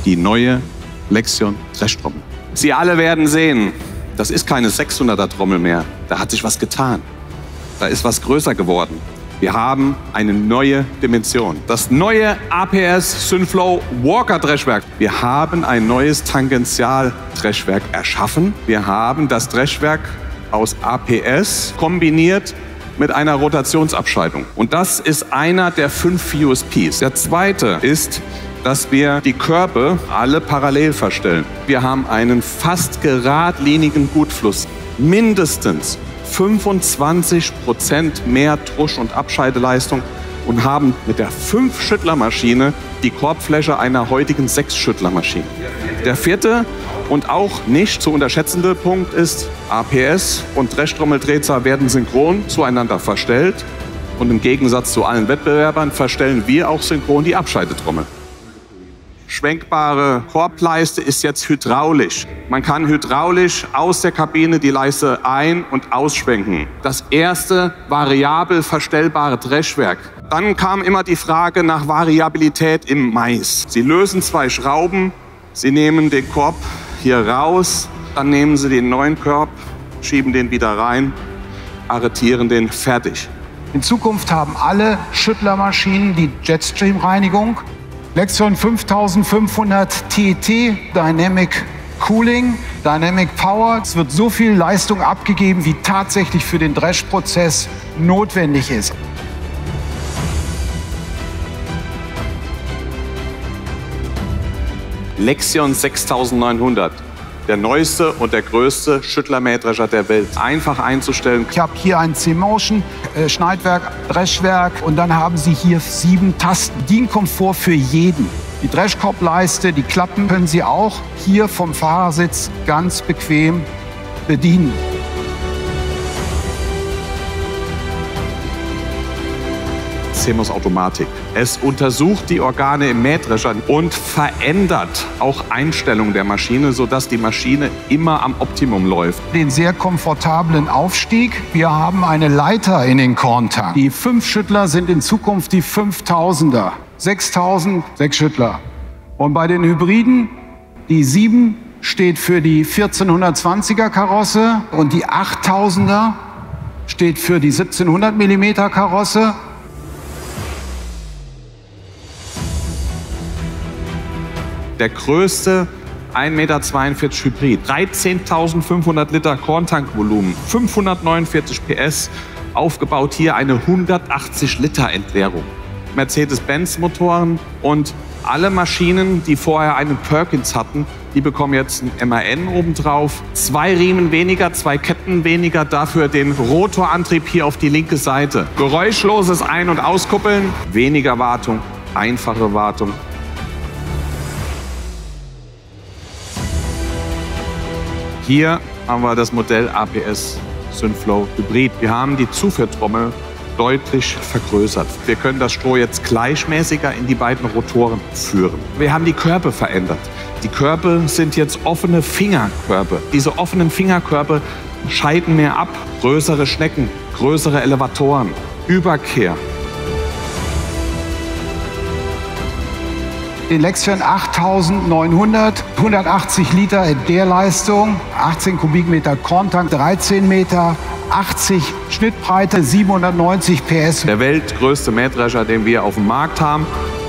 die neue Lexion Dreschtrommel. Sie alle werden sehen, das ist keine 600er Trommel mehr. Da hat sich was getan. Da ist was größer geworden. Wir haben eine neue Dimension. Das neue APS Synflow Walker Dreschwerk. Wir haben ein neues Tangential-Dreschwerk erschaffen. Wir haben das Dreschwerk aus APS kombiniert mit einer Rotationsabscheidung. Und das ist einer der 5 USPs. Der zweite ist, dass wir die Körbe alle parallel verstellen. Wir haben einen fast geradlinigen Gutfluss. Mindestens 25% mehr Drusch- und Abscheideleistung und haben mit der 5-Schüttler-Maschine die Korbfläche einer heutigen 6-Schüttler-Maschine. Der vierte und auch nicht zu unterschätzende Punkt ist, APS und Dreschtrommeldrehzahl werden synchron zueinander verstellt und im Gegensatz zu allen Wettbewerbern verstellen wir auch synchron die Abscheidetrommel. Schwenkbare Korbleiste ist jetzt hydraulisch. Man kann hydraulisch aus der Kabine die Leiste ein- und ausschwenken. Das erste variabel verstellbare Dreschwerk. Dann kam immer die Frage nach Variabilität im Mais. Sie lösen 2 Schrauben, Sie nehmen den Korb hier raus, dann nehmen Sie den neuen Korb, schieben den wieder rein, arretieren den, fertig. In Zukunft haben alle Schüttlermaschinen die Jetstream-Reinigung. Lexion 5500 TET, Dynamic Cooling, Dynamic Power. Es wird so viel Leistung abgegeben, wie tatsächlich für den Dreschprozess notwendig ist. Lexion 6900, der neueste und der größte Schüttlermähdrescher der Welt. Einfach einzustellen. Ich habe hier ein C-Motion, Schneidwerk, Dreschwerk und dann haben Sie hier 7 Tasten. DIN-Komfort für jeden. Die Dreschkorbleiste, die Klappen können Sie auch hier vom Fahrersitz ganz bequem bedienen. CMOS Automatik. Es untersucht die Organe im Mähdrescher und verändert auch Einstellungen der Maschine, sodass die Maschine immer am Optimum läuft. Den sehr komfortablen Aufstieg. Wir haben eine Leiter in den Korntank. Die 5 Schüttler sind in Zukunft die 5000er. 6000, 6 Schüttler. Und bei den Hybriden, die 7 steht für die 1420er Karosse und die 8000er steht für die 1700 mm Karosse. Der größte 1,42 Meter Hybrid, 13.500 Liter Korntankvolumen, 549 PS, aufgebaut hier eine 180 Liter Entleerung. Mercedes-Benz-Motoren und alle Maschinen, die vorher einen Perkins hatten, die bekommen jetzt einen MAN obendrauf. 2 Riemen weniger, 2 Ketten weniger, dafür den Rotorantrieb hier auf die linke Seite. Geräuschloses Ein- und Auskuppeln, weniger Wartung, einfache Wartung. Hier haben wir das Modell APS Synflow Hybrid. Wir haben die Zuführtrommel deutlich vergrößert. Wir können das Stroh jetzt gleichmäßiger in die beiden Rotoren führen. Wir haben die Körbe verändert. Die Körbe sind jetzt offene Fingerkörbe. Diese offenen Fingerkörbe scheiden mehr ab. Größere Schnecken, größere Elevatoren, Überkehr. Den Lexion 8900, 180 Liter Entleerleistung, 18 Kubikmeter Korntank, 13 Meter, 80 Schnittbreite, 790 PS. Der weltgrößte Mähdrescher, den wir auf dem Markt haben.